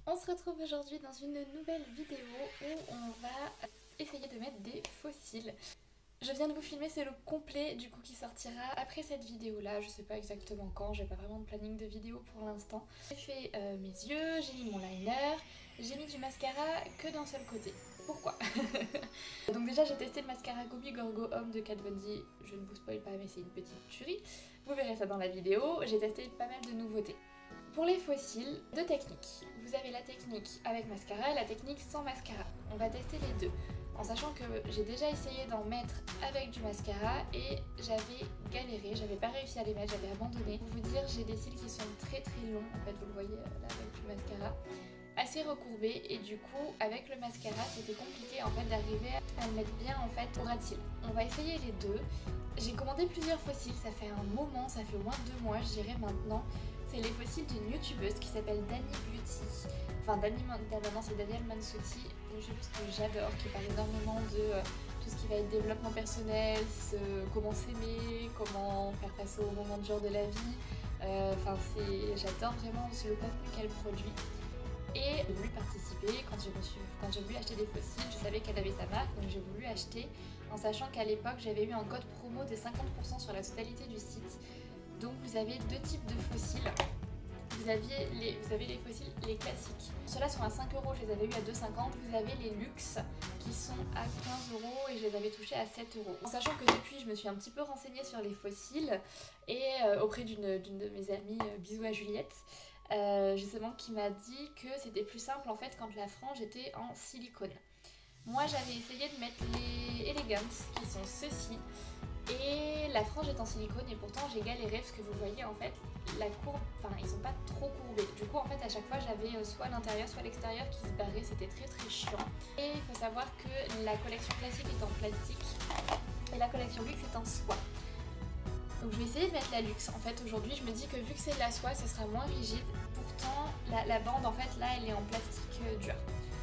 On se retrouve aujourd'hui dans une nouvelle vidéo où on va essayer de mettre des fossiles. Je viens de vous filmer, c'est le complet du coup qui sortira après cette vidéo là, je sais pas exactement quand, j'ai pas vraiment de planning de vidéo pour l'instant. J'ai fait mes yeux, j'ai mis mon liner, j'ai mis du mascara que d'un seul côté. Pourquoi? Donc déjà j'ai testé le mascara Gobi Gorgo Homme de Kat Von D, je ne vous spoil pas mais c'est une petite tuerie. Vous verrez ça dans la vidéo, j'ai testé pas mal de nouveautés. Pour les fossiles, deux techniques. Vous avez la technique avec mascara et la technique sans mascara. On va tester les deux. En sachant que j'ai déjà essayé d'en mettre avec du mascara et j'avais galéré, j'avais pas réussi à les mettre, j'avais abandonné. Pour vous dire, j'ai des cils qui sont très longs, en fait vous le voyez là avec du mascara, assez recourbés et du coup avec le mascara c'était compliqué en fait d'arriver à le mettre bien en fait au ras de cils. On va essayer les deux. J'ai commandé plusieurs fossiles, ça fait un moment, ça fait au moins 2 mois je dirais maintenant. C'est les fossiles d'une youtubeuse qui s'appelle Dani Beauty. Enfin, maintenant c'est Danielle Mansuti, une youtubeuse que j'adore, qui parle énormément de tout ce qui va être développement personnel, comment s'aimer, comment faire face aux moments durs de la vie. J'adore vraiment le contenu qu'elle produit. Et j'ai voulu participer, quand j'ai voulu acheter des fossiles, je savais qu'elle avait sa marque, donc j'ai voulu acheter en sachant qu'à l'époque j'avais eu un code promo de 50% sur la totalité du site. Donc vous avez deux types de fossiles. Vous avez les fossiles, les classiques. Ceux-là sont à 5€, je les avais eu à 2,50€. Vous avez les luxe qui sont à 15€ et je les avais touchés à 7€. En sachant que depuis, je me suis un petit peu renseignée sur les fossiles et auprès d'une de mes amies, bisous à Juliette, justement qui m'a dit que c'était plus simple en fait quand la frange était en silicone. Moi j'avais essayé de mettre les Elegance qui sont ceux-ci. Et la frange est en silicone et pourtant j'ai galéré parce que vous voyez en fait la courbe, enfin ils sont pas trop courbés. Du coup en fait à chaque fois j'avais soit l'intérieur soit l'extérieur qui se barrait, c'était très chiant. Et il faut savoir que la collection classique est en plastique et la collection luxe est en soie. Donc je vais essayer de mettre la luxe. En fait aujourd'hui je me dis que vu que c'est de la soie ce sera moins rigide. Pourtant la bande en fait là elle est en plastique dur.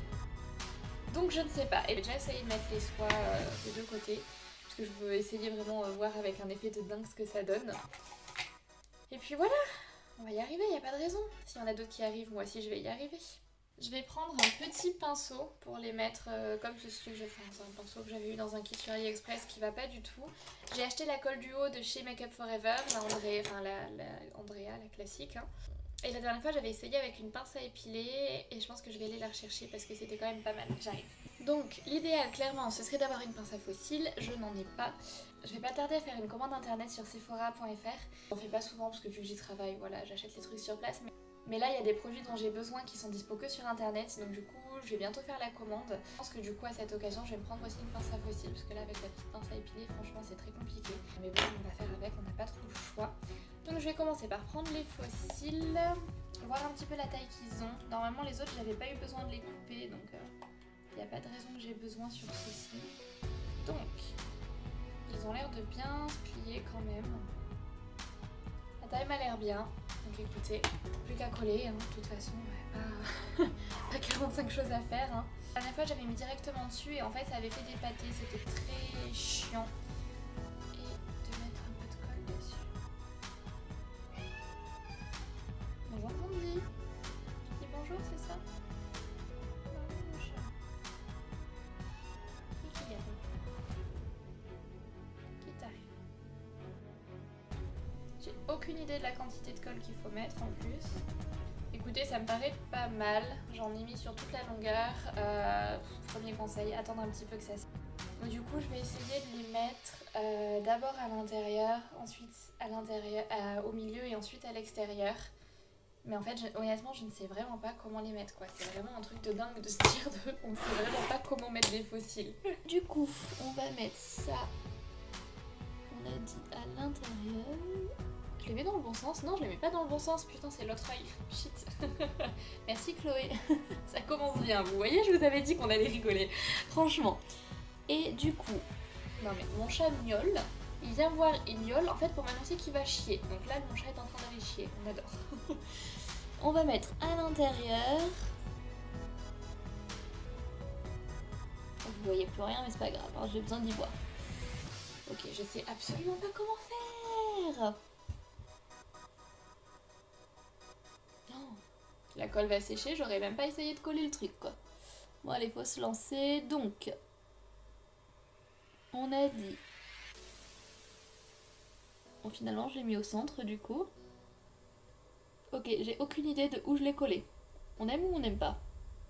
Donc je ne sais pas. Et j'ai déjà essayé de mettre les soies des deux côtés. Que je veux essayer vraiment voir avec un effet de dingue ce que ça donne. Et puis voilà, on va y arriver, il n'y a pas de raison. S'il y en a d'autres qui arrivent, moi aussi je vais y arriver. Je vais prendre un petit pinceau pour les mettre comme celui que j'ai fait. C'est un pinceau que j'avais eu dans un kit sur AliExpress qui va pas du tout. J'ai acheté la colle du haut de chez Make Up Forever, la Andrea, la classique. Hein. Et la dernière fois j'avais essayé avec une pince à épiler et je pense que je vais aller la rechercher parce que c'était quand même pas mal. J'arrive. Donc l'idéal clairement ce serait d'avoir une pince à fossiles, je n'en ai pas. Je vais pas tarder à faire une commande internet sur sephora.fr. J'en fais pas souvent parce que vu que j'y travaille, voilà, j'achète les trucs sur place. Mais là il y a des produits dont j'ai besoin qui sont dispo que sur internet, donc du coup je vais bientôt faire la commande. Je pense que du coup à cette occasion je vais me prendre aussi une pince à fossiles parce que là avec la petite pince à épiler franchement c'est très compliqué. Mais bon on va faire avec, on n'a pas trop le choix. Donc je vais commencer par prendre les fossiles, voir un petit peu la taille qu'ils ont. Normalement les autres j'avais pas eu besoin de les couper donc il n'y a pas de raison que j'ai besoin sur ceci. Donc ils ont l'air de bien se plier quand même. La taille m'a l'air bien. Donc écoutez, plus qu'à coller, hein, de toute façon, pas 45 choses à faire. Hein. La dernière fois j'avais mis directement dessus et en fait ça avait fait des pâtés, c'était très chiant. Et de mettre un peu de colle dessus. Bonjour Candy. Tu dis bonjour, c'est ça? Bonjour. Et qui arrive? Qui t'arrive? J'ai aucune idée de la quantité de colle qu'il faut mettre en plus. Écoutez, ça me paraît pas mal. J'en ai mis sur toute la longueur. Premier conseil, attendre un petit peu que ça sèche. Du coup, je vais essayer de les mettre d'abord à l'intérieur, ensuite au milieu et ensuite à l'extérieur. Mais en fait, honnêtement, je ne sais vraiment pas comment les mettre, quoi. C'est vraiment un truc de dingue de se dire on ne sait vraiment pas comment mettre des fossiles. Du coup, on va mettre ça, on a dit, à l'intérieur. Je les mets dans le bon sens? Non, je les mets pas dans le bon sens. Putain, c'est l'autre œil. Shit. Merci Chloé. Ça commence bien. Vous voyez, je vous avais dit qu'on allait rigoler. Franchement. Et du coup, non mais mon chat miaule. Il vient me voir, il miaule en fait pour m'annoncer qu'il va chier. Donc là, mon chat est en train d'aller chier. On adore. On va mettre à l'intérieur. Vous voyez plus rien, mais c'est pas grave. Alors j'ai besoin d'y voir. Ok, je sais absolument pas comment faire. Non. La colle va sécher, j'aurais même pas essayé de coller le truc quoi. Bon allez, faut se lancer. Donc, on a dit... Bon finalement je l'ai mis au centre du coup. Ok, j'ai aucune idée de où je l'ai collé. On aime ou on n'aime pas?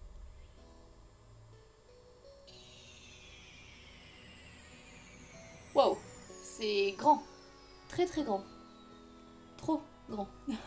Wow, c'est grand. Très très grand. Trop grand.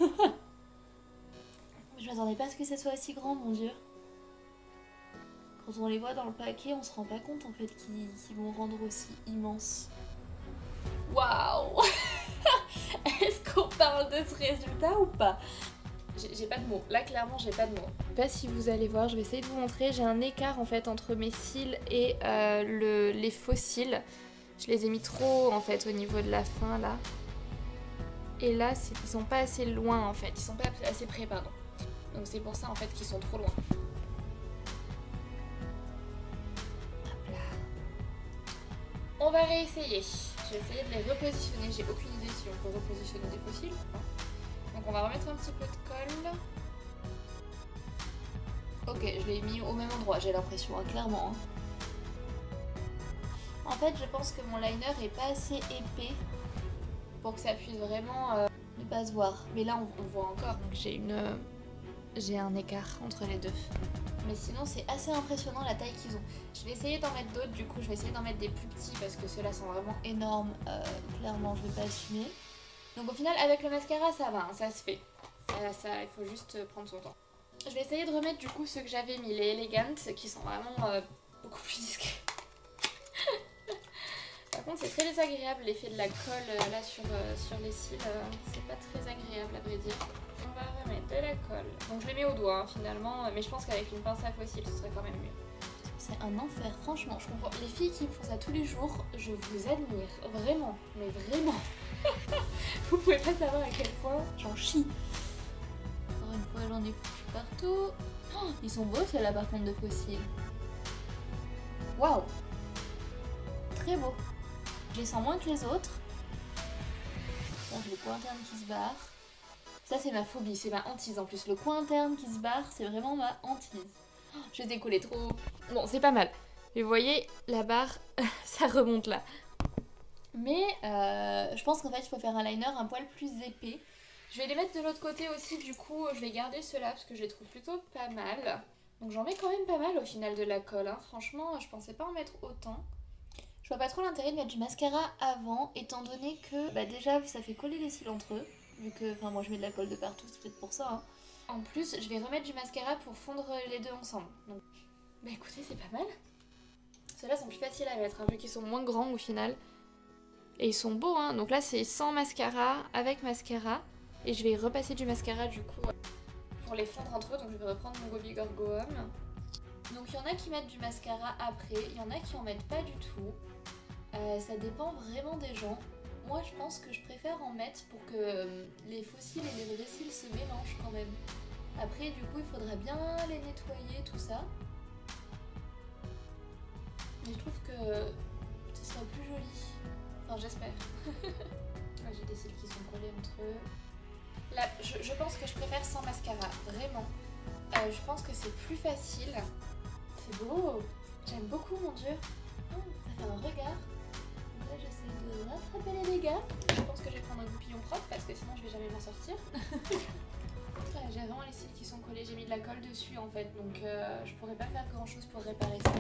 Je m'attendais pas à ce que ça soit aussi grand, mon dieu. Quand on les voit dans le paquet, on se rend pas compte en fait qu'ils vont rendre aussi immenses. Waouh. Est-ce qu'on parle de ce résultat ou pas? J'ai pas de mots. Là, clairement, j'ai pas de mots. Je sais pas si vous allez voir, je vais essayer de vous montrer. J'ai un écart en fait entre mes cils et les faux cils. Je les ai mis trop en fait au niveau de la fin là. Et là, ils sont pas assez loin en fait. Ils sont pas assez près, pardon. Donc c'est pour ça en fait qu'ils sont trop loin. Hop là. On va réessayer. Je vais essayer de les repositionner. J'ai aucune idée si on peut repositionner des fossiles. Donc on va remettre un petit peu de colle. Ok, je l'ai mis au même endroit, j'ai l'impression, hein, clairement. Hein. En fait, je pense que mon liner est pas assez épais pour que ça puisse vraiment ne pas se voir. Mais là, on voit encore. Donc j'ai un écart entre les deux. Mais sinon, c'est assez impressionnant la taille qu'ils ont. Je vais essayer d'en mettre d'autres, du coup, je vais essayer d'en mettre des plus petits parce que ceux-là sont vraiment énormes. Clairement, je vais pas assumer. Donc au final, avec le mascara, ça va, hein, ça se fait. Il faut juste prendre son temps. Je vais essayer de remettre du coup ceux que j'avais mis, les Elegant, qui sont vraiment beaucoup plus discrets. Par contre, c'est très désagréable l'effet de la colle là sur les cils. C'est pas très agréable à vrai dire. On va remettre de la colle. Donc je les mets au doigt hein, finalement, mais je pense qu'avec une pince à fossiles, ce serait quand même mieux. C'est un enfer, franchement. Je comprends. Les filles qui me font ça tous les jours, je vous admire. Vraiment, mais vraiment. Vous pouvez pas savoir à quel point j'en chie. Encore une fois, j'en ai foutu partout. Oh, ils sont beaux ceux-là par contre de fossiles. Waouh. Très beau. Je les sens moins que les autres. Là, j'ai le coin interne qui se barre. Ça, c'est ma phobie, c'est ma hantise en plus. Le coin interne qui se barre, c'est vraiment ma hantise. Oh, je les ai collés trop. Bon, c'est pas mal. Mais vous voyez, la barre, ça remonte là. Mais je pense qu'en fait, il faut faire un liner un poil plus épais. Je vais les mettre de l'autre côté aussi, du coup, je vais garder ceux-là parce que je les trouve plutôt pas mal. Donc j'en mets quand même pas mal au final de la colle. Hein. Franchement, je pensais pas en mettre autant. Je vois pas trop l'intérêt de mettre du mascara avant, étant donné que bah déjà, ça fait coller les cils entre eux. Vu que, enfin, moi je mets de la colle de partout, c'est peut-être pour ça. Hein. En plus, je vais remettre du mascara pour fondre les deux ensemble. Donc, bah écoutez, c'est pas mal. Ceux-là sont plus faciles à mettre, hein, vu qu'ils sont moins grands au final. Et ils sont beaux, hein. Donc là, c'est sans mascara, avec mascara. Et je vais repasser du mascara, du coup, pour les fondre entre eux. Donc je vais reprendre mon Go Big or Go Home. Donc il y en a qui mettent du mascara après, il y en a qui en mettent pas du tout. Ça dépend vraiment des gens. Moi, je pense que je préfère en mettre pour que les faux cils et les vrais cils se mélangent quand même. Après, du coup, il faudrait bien les nettoyer, tout ça. Mais je trouve que ce serait plus joli. Enfin, j'espère. Là, j'ai des cils qui sont collés entre eux. Là, je pense que je préfère sans mascara, vraiment. Je pense que c'est plus facile. C'est beau. J'aime beaucoup, mon dieu. Oh, ça fait un regard. Là, j'essaie de rattraper les dégâts. Je pense que je vais prendre un goupillon propre parce que sinon je vais jamais m'en sortir. J'ai vraiment les cils qui sont collés. J'ai mis de la colle dessus en fait, donc je pourrais pas faire grand chose pour réparer ça.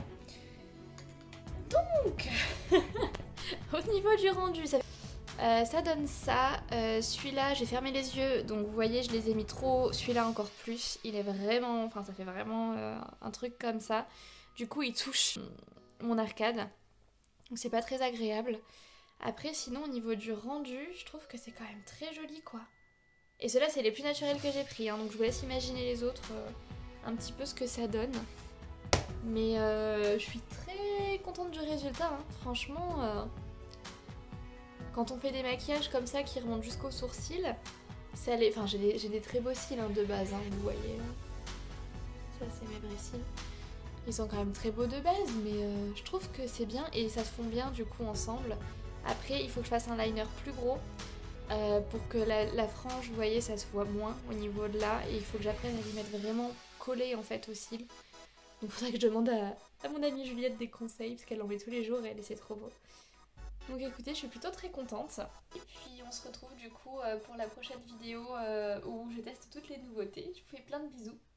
Donc, au niveau du rendu, ça donne ça. Celui-là, j'ai fermé les yeux, donc vous voyez, je les ai mis trop haut. Celui-là encore plus. Il est vraiment, enfin, ça fait vraiment un truc comme ça. Du coup, il touche mon arcade. Donc c'est pas très agréable. Après sinon au niveau du rendu, je trouve que c'est quand même très joli quoi. Et ceux-là c'est les plus naturels que j'ai pris, hein, donc je vous laisse imaginer les autres un petit peu ce que ça donne. Mais je suis très contente du résultat, hein. Franchement, quand on fait des maquillages comme ça qui remontent jusqu'aux sourcils, ça les... enfin j'ai des très beaux cils hein, de base, hein, vous voyez. Ça c'est mes vrais cils. Ils sont quand même très beaux de base, mais je trouve que c'est bien et ça se fond bien du coup ensemble. Après, il faut que je fasse un liner plus gros. pour que la frange, vous voyez, ça se voit moins au niveau de là. Et il faut que j'apprenne à les mettre vraiment collés en fait aux cils. Donc il faudrait que je demande à mon amie Juliette des conseils parce qu'elle en met tous les jours et elle c'est trop beau. Donc écoutez, je suis plutôt très contente. Et puis on se retrouve du coup pour la prochaine vidéo où je teste toutes les nouveautés. Je vous fais plein de bisous.